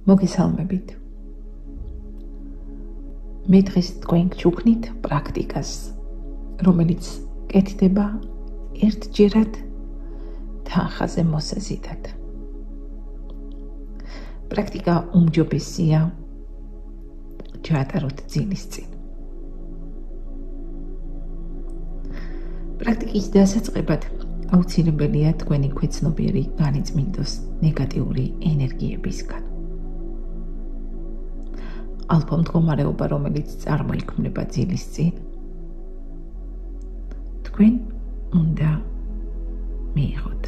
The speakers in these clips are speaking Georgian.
მოგესალმებით. მე დღეს თქვენ გჩუქნით პრაქტიკას, რომელიც კეთდება ერთჯერად თანხაზე მოსაზიდად. პრაქტიკა უმჯობესია ჩაატაროთ ძილის წინ. პრაქტიკის დასაწყებად აუცილებელია თქვენი ქვეცნობიერი განიწმინდოს ნეგატიური ენერგიებისგან. ალფა მდგომარეობა, რომელიც წარმოიქმნება ძილის წინ, თქვენ უნდა მიიღოთ.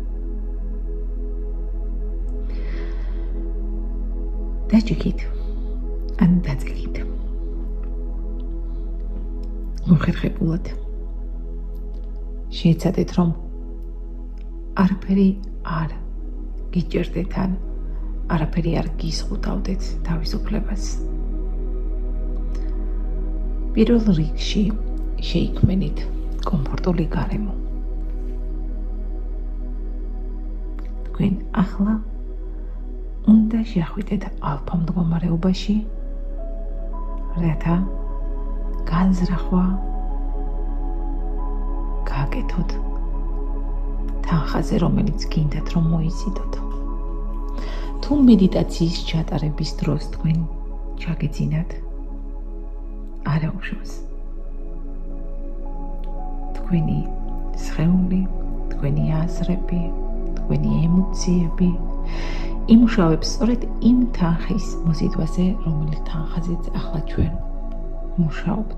დაჭიქით ან დაძილით. მოხერხებულად. შეეცადეთ, რომ არაფერი არ გიჭერდეთ ან არაფერი არ გიზღუდავდეთ თავისუფლებას. პირველ რიგში შეიქმნით კომფორტული გარემო. თქვენ ახლა უნდა შეხვიდეთ ალფა მდგომარეობაში, რათა განზრახვა გააკეთოთ თანხაზე, რომელიც გინდათ რომ მოიზიდოთ. თუ მედიტაციის ჩატარების დროს თქვენ ჩაგეძინათ, არა უშავს. თქვენი სხეული, თქვენი აზრები, თქვენი ემოციები იმუშავებს სწორედ იმ თანხის მოზიდვაზე, რომელიც თანხაზეც ახლა ჩვენ მუშაობთ.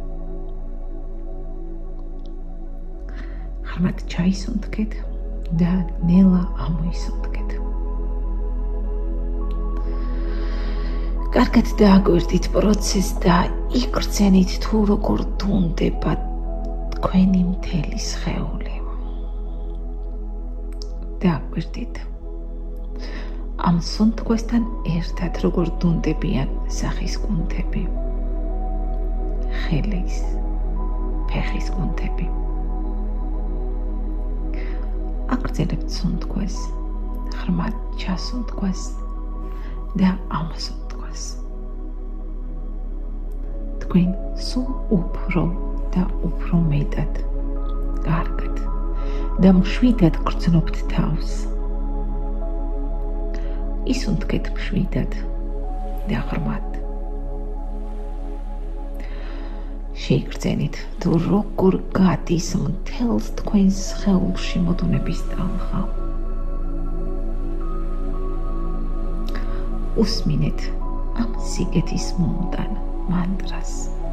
ხმად ჩაისუნთქეთ და ნელა ამოისუნთქეთ. კარგად დააკვირდით პროცესს და იგრძენით თუ როგორ დუნდება თქვენი მთელი სხეული. დააკვირდით ამ სუნთქვასთან ერთად როგორ დუნდებიან სახის კუნთები, ხელის, ფეხის კუნთები. აგრძელებთ სუნთქვას, ხმად ჩასუნთქვას და ამოსუნთქვას. თქვენ სულ უფრო და უფრო მეტად, კარგად და მშვიდად გრძნობთ თავს. ისუნთქეთ მშვიდად და ღრმად. შეიგრძენით თუ როგორ გადის მთელს თქვენს სხეულში მოდუნების ტალღა. უსმინეთ ამ სიგეთის მომდან მანტრას.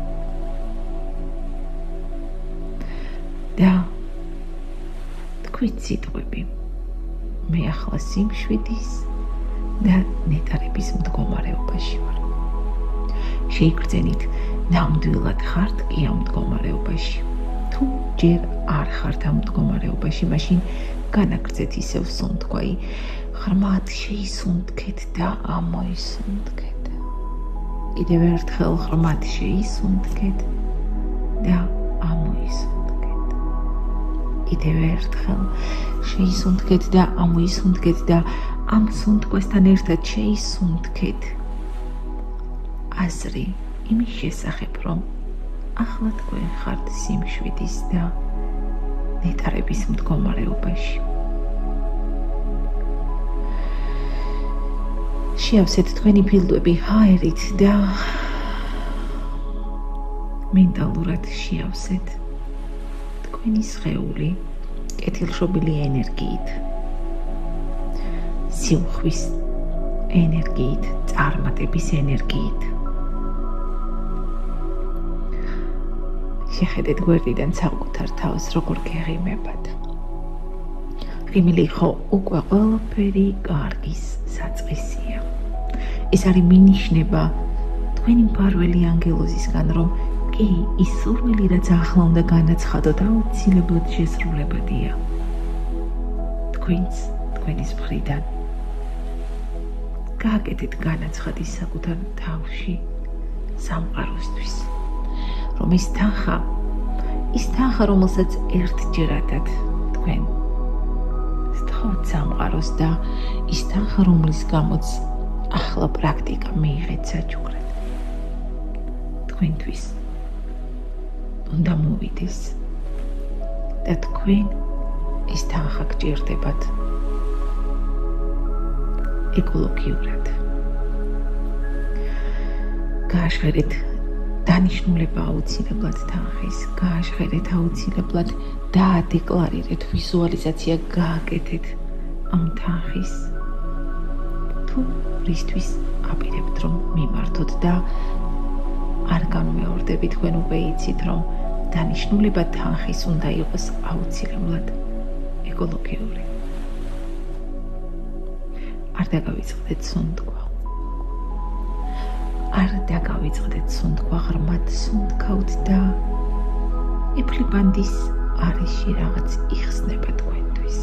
და თქვით სიტყვები. მე ახლა სიმშვიდის და ნეტარების მდგომარეობაში ვარ. შეიგრძენით ნამდვილად ხართ კი ამ მდგომარეობაში. თუ ჯერ არ ხართ ამ მდგომარეობაში, მაშინ განაგრძეთ ისევ სუნთქვაი. ღრმად შეისუნთქეთ და ამოისუნთქეთ. კიდევ ერთხელ ღრმად შეისუნთქეთ და ამოისუნთქეთ. კიდევ ერთხელ შეისუნთქეთ და ამოისუნთქეთ და ამ სუნთქვასთან ერთად შეისუნთქეთ აზრი იმის შესახებ, რომ ახლა თქვენ ხართ სიმშვიდის და ნეტარების მდგომარეობაში. შეავსეთ თქვენი ფილტვები ჰაერით და მენტალურად შეავსეთ თქვენი სხეული კეთილშობილი ენერგიით, სიმხვის ენერგიით, წარმატების ენერგიით. შეხედეთ გვერდიდან საკუთარ თავს, როგორ გეღიმებათ. ღიმილი ხო უკვე ყველაფერი კარგის საწყისია. ეს არის მინიშნება თქვენი მფარველი ანგელოზისგან, რომ კი, ის სურვილი, რაც ახლა უნდა განაცხადოთ, აუცილებლად შესრულებადია. თქვენს, თქვენის მხრიდან. გააკეთეთ განაცხადის საკუთარ თავში სამყაროსთვის. რომ ის თანხა, რომელსაც ერთჯერადად თქვენ სთხოვთ სამყაროს და ის თანხა, რომლის გამოც ახლა პრაქტიკა მიიღეთ საჩუქრად. თქვენთვის უნდა მოვიდეს და თქვენ ეს თანხა გჭირდებათ ეკოლოგიურად. გააჟღერეთ დანიშნულება აუცილებლად თანხის, გააჟღერეთ აუცილებლად დაადეკლარირეთ, ვიზუალიზაცია გააკეთეთ ამ თანხის. თუ რისთვის აპირებთ რომ მიმართოთ და არ განმეორდებით, თქვენ უკვე იცით რომ დანიშნულება თანხის უნდა იყოს აუცილებლად ეკოლოგიური. არ დაგავიწყდეთ სუნთქვა. არ დაგავიწყდეთ სუნთქვა ღრმად სუნთქავთ და ეფლიბანდის არეში რაღაც იხსნება თქვენთვის.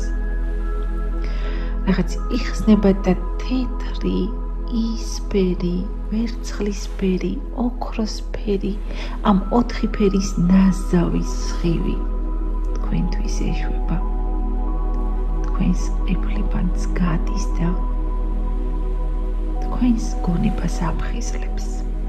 რაღაც იხსნება და თეთრი, ისფერი, ვერცხლისფერი, ოქროსფერი, ამ 4 ფერის ნაზავი სხივი თქვენთვის ეშვება. თქვენს ეფლიბანს გადის და თქვენს გონებას აფხიზლებს.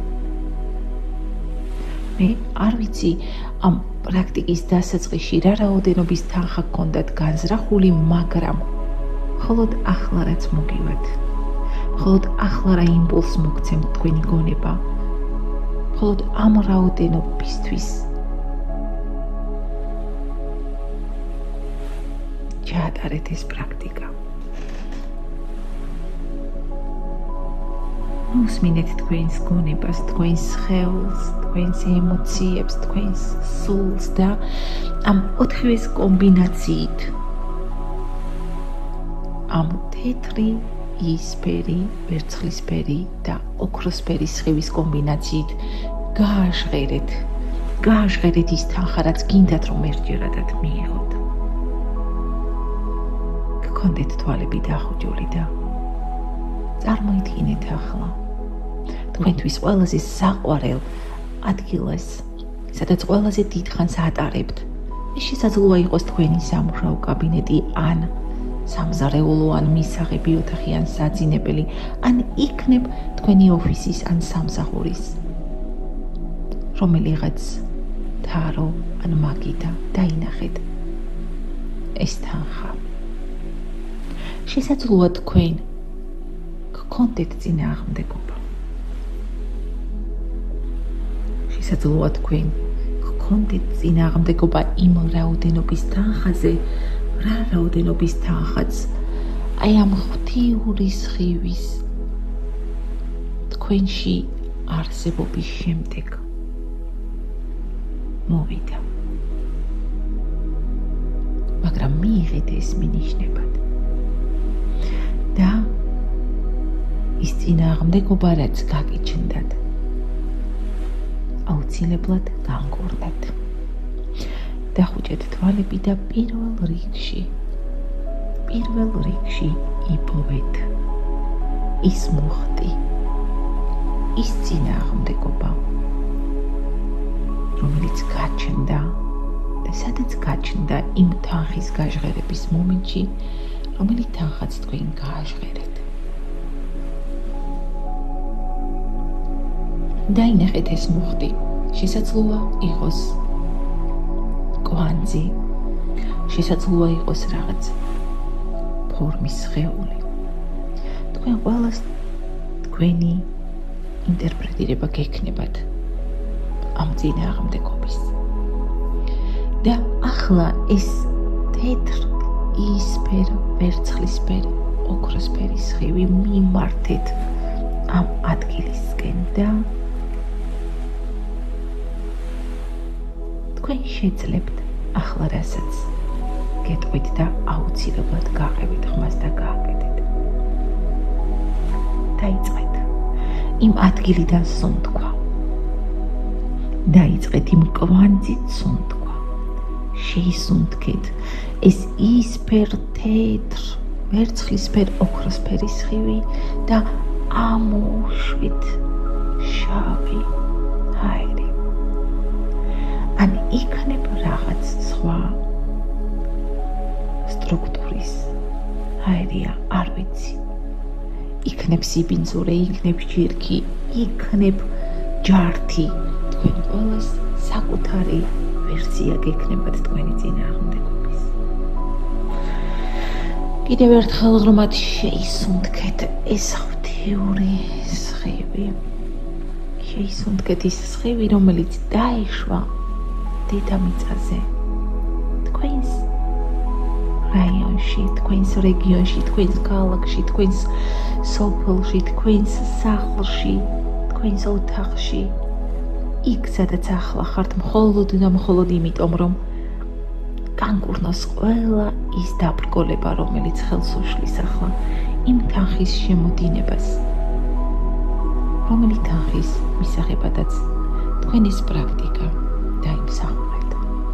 მე არ ვიცი ამ პრაქტიკის დასაწყისში რა რაოდენობის თანხა გქონდათ განზრახული, მაგრამ მხოლოდ ახლა რაც მოგივათ, მხოლოდ ახლა რა იმპულსს მოგცემთ თქვენი გონება, მხოლოდ ამ რაოდენობისთვის ჩაატარეთ ეს პრაქტიკა. უსმინეთ თქვენს გონებას, თქვენს სხეულს, თქვენს ემოციებს, თქვენს სულს და ამ 4-ის კომბინაციით ამ თეთრი, ისფერი, ვერცხლისფერი და ოქროსფერი სხივის კომბინაციით გააჟღერეთ ის თანხა, რაც გინდათ რომ ერთჯერადად მიიღოთ. გქონდეთ თვალები დახუჯული და წარმოიდგინეთ ახლა თქვენთვის ყველაზე საყვარელ ადგილას, სადაც ყველაზე დიდხანს ატარებთ. ეს შესაძლოა იყოს თქვენი სამუშაო კაბინეტი, ან სამზარეულო, ან მისაღები ოთახი, ან საძინებელი, ან იქნებ თქვენი ოფისის ან სამსახურის რომელიღაც თარო ან მაგიდა. დაინახეთ ეს თანხა. შესაძლოა თქვენ გქონდეთ წინააღმდეგობა. შესაძლოა თქვენ გქონდეთ წინააღმდეგობა იმ რაოდენობის თანხაზე, რა რაოდენობის თანხაც აი ამ ღვთიური სხივის თქვენში არსებობის შემდეგ მოვიდა. მაგრამ მიიღეთ ეს მინიშნებად და ის წინააღმდეგობა, რაც გაგიჩნდათ, აუცილებლად განკურნეთ. დახუჭეთ თვალები და პირველ რიგში იპოვეთ ის მუხტი, ის წინააღმდეგობა, რომელიც გაჩნდა და სადაც გაჩნდა იმ თანხის გაჟღერების მომენტში, რომელიც თანხაც თქვენ გააჟღერეთ. დაინახეთ ეს მუხტი. შესაძლოა იყოს კვანძი, შესაძლოა იყოს რაღაც ფორმის სხეული. თქვენ ყველას თქვენი ინტერპრეტირება გექნებათ ამ წინააღმდეგობის. და ახლა ეს თეთრ, ისფერ, ვერცხლისფერ, ოქროსფერი სხივი მიმართეთ ამ ადგილისკენ და თქვენ შეძლებთ ახლა რასაც გეტყვით და აუცილებლად გაყევით ხმას და გააკეთეთ. დაიწყეთ იმ ადგილიდან სუნთქვა. დაიწყეთ იმ კვანძით სუნთქვა. შეისუნთქეთ ეს ისფერ, თეთრ, ვერცხლისფერ, ოქროსფერი სხივი და ამოუშვით შავი ჰაერი. ან იქნებ რაღაც სხვა სტრუქტურის ჰაერია, არ ვიცი. იქნებ სიბინძურე, იქნებ ჭირკი, იქნებ ჯართი, თქვენ ყველას საკუთარი ვერსია გექნებათ თქვენი წინააღმდეგობის. კიდევ ერთხელ ღრმად შეისუნთქეთ ეს ღვთიური სხივი. შეისუნთქეთ ის სხივი, რომელიც დაეშვა დედამიწაზე, თქვენს რაიონში, თქვენს რეგიონში, თქვენს ქალაქში, თქვენს სოფელში, თქვენს სახლში, თქვენს ოთახში. იქ, სადაც ახლა ხართ, მხოლოდ და მხოლოდ იმიტომ, რომ განკურნოს ყველა ის დაბრკოლება, რომელიც ხელს უშლის ახლა იმ თანხის შემოდინებას, რომელი თანხის მისაღებადაც თქვენ ეს პრაქტიკა დაიმსახურეთ.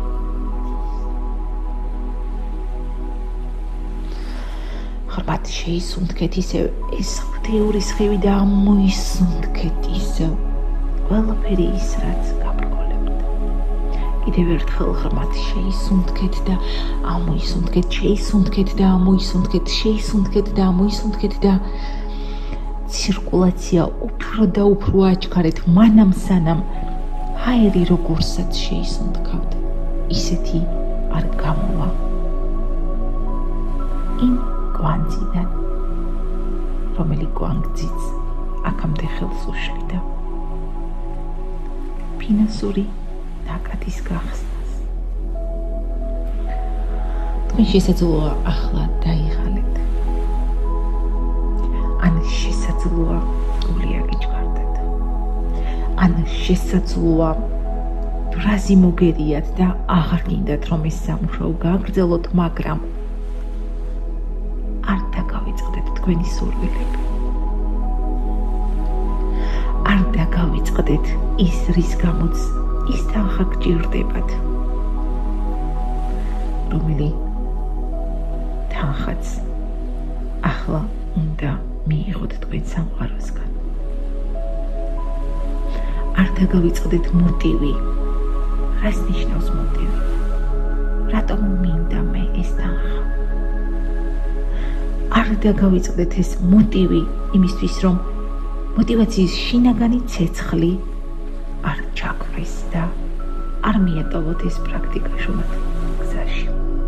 ღრმად შეისუნთქეთ ისევ ეს ღვთიური სხივი და ამოისუნთქეთ ისევ ყველაფერი ის, რაც გაბრკოლებთ. კიდევ ერთხელ ღრმად შეისუნთქეთ და ამოისუნთქეთ, შეისუნთქეთ და ამოისუნთქეთ, შეისუნთქეთ და ამოისუნთქეთ და ცირკულაცია უფრო და უფრო აჩქარეთ, მანამ სანამ ჰაერი როგორცაც შეისუნთქავთ, ისეთი არ გამოვა იმ კვანძიდან, რომელი კვანძიც აქამდე ხელს უშლიდა ფინანსური ნაკადის გახსნას. თქვენ შესაძლოა ახლა დაიღალეთ, ან შესაძლოა გული აგიჩქარდეთ, ან შესაძლოა ბრაზი მოგერიათ და აღარ გინდათ რომ ეს სამუშაო გააგრძელოთ, მაგრამ არ დაგავიწყდეთ თქვენი სურვილები. არ დაგავიწყდეთ ის, რის გამოც ის თანხა გჭირდებათ, რომელი თანხაც ახლა უნდა მიიღოთ თქვენ სამყაროსგან. არ დაგავიწყდეთ მოტივი. რას ნიშნავს მოტივი? რატომ მინდა მე ეს თანხა? არ დაგავიწყდეთ ეს მოტივი იმისთვის, რომ მოტივაციის შინაგანი ცეცხლი არ ჩაგვრის და არ მიეტოვოთ ეს პრაქტიკა შუათ გზაში.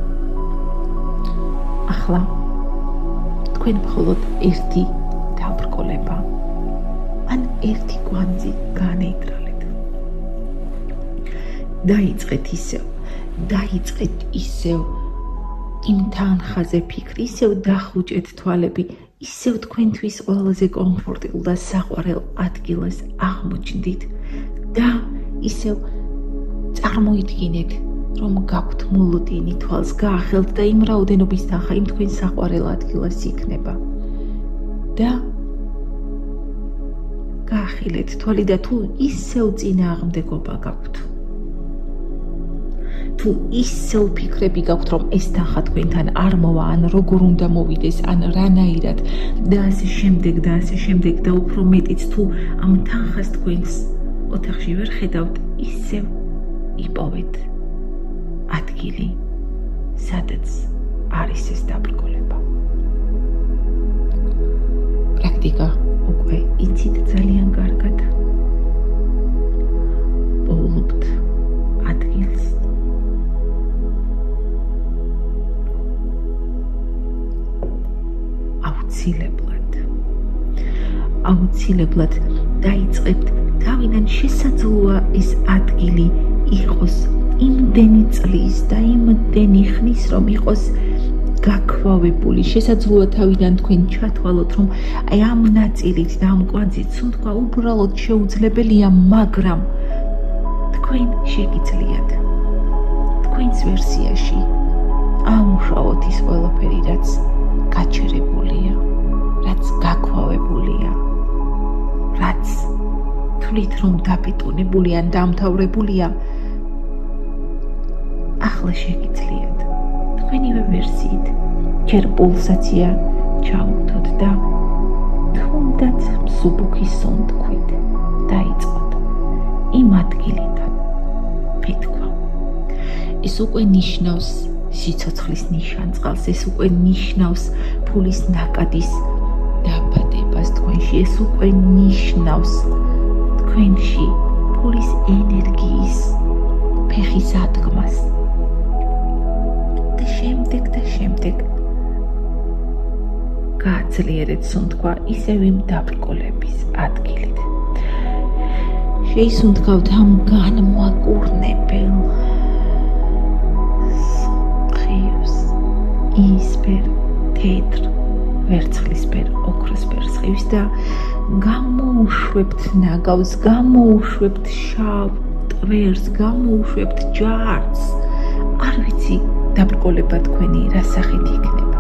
ახლა თქვენ მხოლოდ ერთი დაბრკოლება, ან ერთი კვანძი განეიტრალეთ. დაიწყეთ ისევ იმ თანხაზე ფიქრი, ისევ დახუჭეთ თვალები, ისევ თქვენთვის ყველაზე კომფორტებულ და საყვარელ ადგილას აღმოჩნდით და ისევ წარმოიდგინეთ, რომ გაქვთ მოლოდინი, თვალს გაახელთ და იმ რაოდენობის თანხა იმ თქვენ საყვარელ ადგილას იქნება. და გაახილეთ თვალი და თუ ისევ წინააღმდეგობა გაქვთ, თუ ისევ ფიქრები გაქვთ, რომ ეს თანხა თქვენთან არ მოვა, ან როგორ უნდა მოვიდეს, ან რანაირად და ასე შემდეგ და ასე შემდეგ და უფრო მეტიც, თუ ამ თანხას თქვენს ოთახში ვერ ხედავთ, ისევ იპოვეთ ადგილი, სადაც არის ეს დაბრკოლება. პრაქტიკა უკვე იცით ძალიან კარგად. პოულობთ ადგილს. აუცილებლად დაიწყებთ თავიდან, შესაძლოა ეს ადგილი იყოს იმდენი წლის და იმდენი ხნის, რომ იყოს გაქვავებული. შესაძლოა თავიდან თქვენ ჩათვალოთ, რომ აი ამ ნაწილით და ამ კვანძით სუნთქვა უბრალოდ შეუძლებელია, მაგრამ თქვენ შეგიძლიათ თქვენს ვერსიაში ამუშაოთ ის ყველაფერი, რაც გაჩერებულია, რაც გაქვავებულია, რაც თვლით რომ დაბეტონებული ან დამთავრებულია. ახლა შეგიძლიათ თქვენივე ვერსიით ჯერ პულსაცია ჩაუხდოთ და თუნდაც მსუბუქი სუნთქვით დაიწყოთ იმ ადგილიდან ფეთქვა. ეს უკვე ნიშნავს სიცოცხლის ნიშანწყალს, ეს უკვე ნიშნავს ფულის ნაკადის დაბადება შემთხვევაში ეს უკვე ნიშნავს თქვენში ფულის ენერგიის ფეხის ადგმას და შემდეგ გააძლიერეთ სუნთქვა ისევ იმ დაბრკოლების ადგილით. შეისუნთქავთ ამ განმაკურნებელ სხივს, იისფერ, თეთრ, ვერცხლისფერ, ოქროსფერ სხივს და გამოუშვებთ ნაგავს, გამოუშვებთ შავ ტვერს, გამოუშვებთ ჯარს. არ ვიცი დაბრკოლება თქვენი რა სახით იქნება.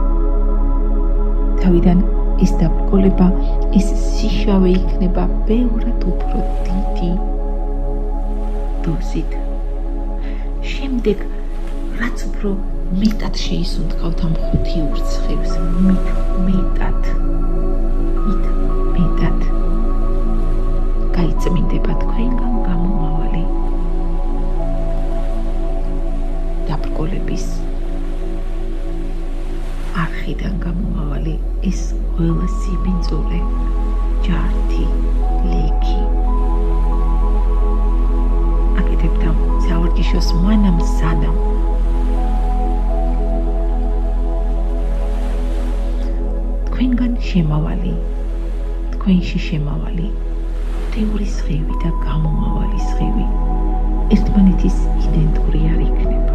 თავიდან ეს დაბრკოლება, ეს სიშავე იქნება ბევრად უფრო დიდი დოზით. შემდეგ რაც უფრო მეტად შეისუნთქავთ ამ 5 ურცხევს, მეტად გაიწმინდება თქვენგან გამომავალი დაბრკოლების არხიდან გამომავალი ეს ყველა სიბინძურე, ჯართი, ლექი. აკეთებთ ამ საორგიშოს მანამ სანამ თქვენგან შემავალი, თქვენში შემავალი თეორი სხივი და გამომავალი სხივი ერთმანეთის იდენტური არ იქნება.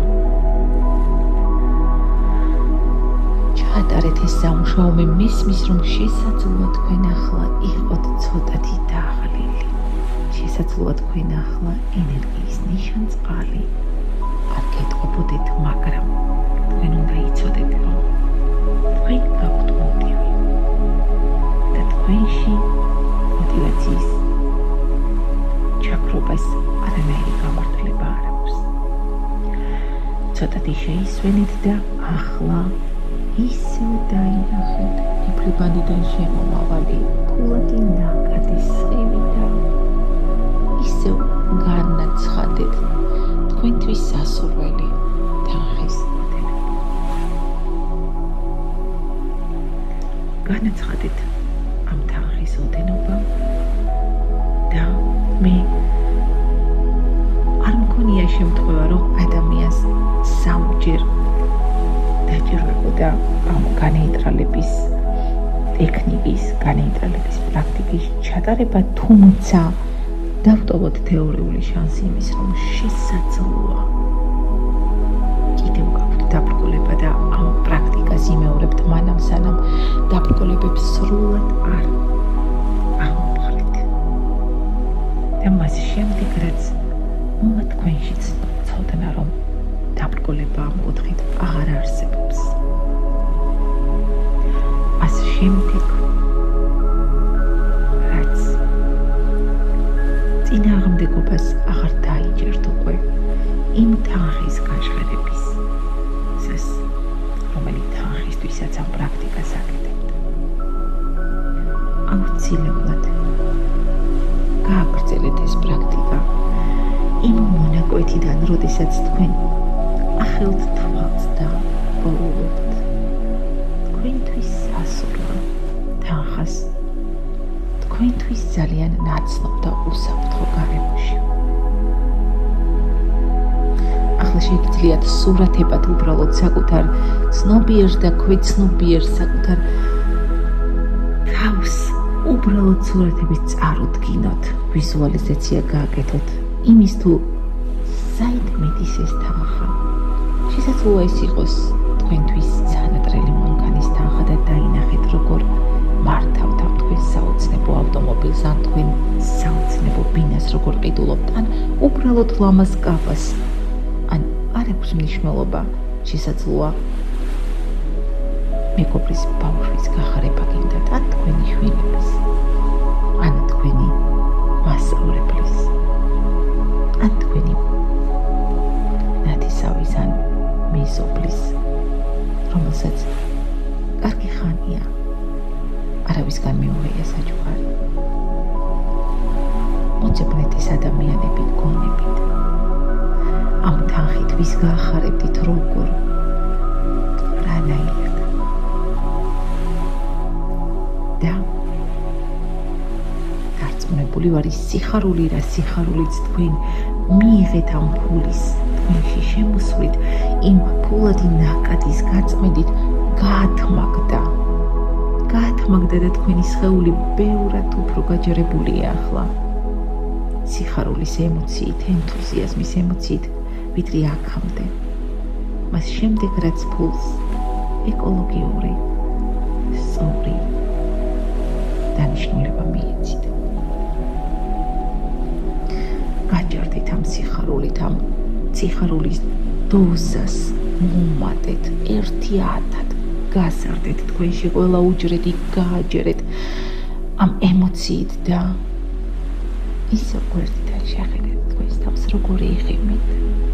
ჩაატარეთ ეს სამუშაო, მე მესმის რომ შესაძლოა თქვენ ახლა იყოთ ცოტათი დაღლილი. შესაძლოა თქვენ ახლა ენერგიის ნიშანწყალი არ გეტყობოდეთ, მაგრამ თქვენ უნდა იცოდეთ რომ თქვენ გაქვთ მოტივი და თქვენში მოტივაციის ჩაქრობას არანაირი გამართლება არ აქვს. ცოტათი შეისვენით და ახლა ისევ დაინახეთ ნიფლიბანდიდან შემომავალი ფულადი ნაკადი სხივი და ისევ განაცხადეთ თქვენთვის სასურველი თანხის ოდენობა. განაცხადეთ ამ თანხის ოდენობა და მე არ მქონია შემთხვევა რომ ადამიანს სამჯერ დაჭირვებოდა ამ განეიტრალების ტექნიკის, განეიტრალების პრაქტიკის ჩატარება, თუმცა დავტოვოთ თეორიული შანსი იმის, რომ შესაძლოა კიდევ გაქვთ დაბრკოლება და ამ პრაქტიკას იმეორებთ მანამ სანამ დაბრკოლებებს სრულად არ აღმოყრით. და მას შემდეგ რაც მომა თქვენშიც ცოდნა რომ დაბრკოლება ამ ოთხით აღარ არსებობს. მას შემდეგ რაც წინააღმდეგობას აღარ დაიჯერთ უკვე იმ თანხის გაჟღერების ეს რომელიც თანხისთვისაც ამ პრაქტიკას აკეთებთ. აუცილებლად გააგრძელეთ ეს პრაქტიკა იმ მონაკვეთიდან, როდესაც თქვენ ახელთ თვალს და ბოლობთ თქვენთვის სასურველ თანხას, თქვენთვის ძალიან ნაცნობ და უსაფრთხო გარემოში. ახლა შეგიძლიათ სურათებად უბრალოდ საკუთარ ცნობიერ და ქვეცნობიერ საკუთარ თავს უბრალოდ სურათებით წარუდგინოთ, ვიზუალიზაცია გააკეთოთ იმის თუ საით მეტის ეს თანხა. შესაძლოა ეს იყოს თქვენთვის სანატრელი მანქანის თანხა და დაინახეთ როგორ მართავთ ამ თქვენ საოცნებო ავტომობილს, ან თქვენ საოცნებო ბინას როგორ ყიდულობთ, ან უბრალოდ ლამაზ კაბას, ან არ აქვს მნიშვნელობა, შესაძლოა მეგობრის ბავშვის გახარება გინდათ, ან თქვენი შვილების, ან თქვენი მასწავლებლის, ან თქვენი ნათესავის, ან მეზობლის, რომელსაც კარგი ხანია არავისგან მიუღია საჩუქარი. მოძებნეთ ეს ადამიანები გონებით. ამ თანხით ვის გაახარებდით, როგორ, რანაირად. და დარწმუნებული ვარ, ის სიხარული რა სიხარულიც თქვენ მიიღეთ ამ ფულის თქვენში შემოსვლით, იმ ფულადი ნაკადის გაწმენდით გაათმაგდა და თქვენი სხეული ბევრად უფრო გაჯერებულია ახლა. სიხარულის ემოციით, ენთუზიაზმის ემოციით, ვიდრე აქამდე. მას შემდეგ რაც ფულს ეკოლოგიური, სწორი დანიშნულება მიეცით. გაჯერდით ამ სიხარულით, ამ სიხარულის დოზას მომატეთ 1-1000 გაზარდეთ თქვენში ყველა უჯრედი გააჯერეთ ამ ემოციით და ისე გვერდიდან შეხედეთ თქვენს თავს როგორი იღებთ.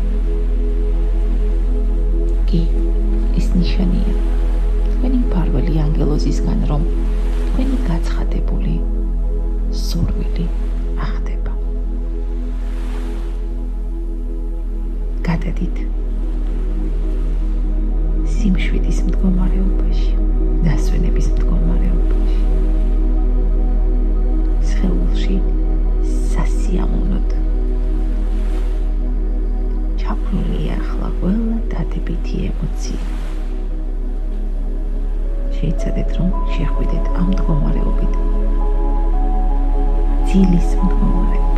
კი, ეს ნიშანია თქვენი მფარველი ანგელოზისგან, რომ თქვენი გაცხადებული სურვილი ახდება. გადადით სიმშვიდის მდგომარეობაში, დასვენების მდგომარეობაში, სხეულში სასიამოვნოდ ჩაფლულია ახლა ყველა დადებითი ემოცია. შეიცადეთ, რომ შეხვიდეთ ამ მდგომარეობით, ძილის მდგომარეობით.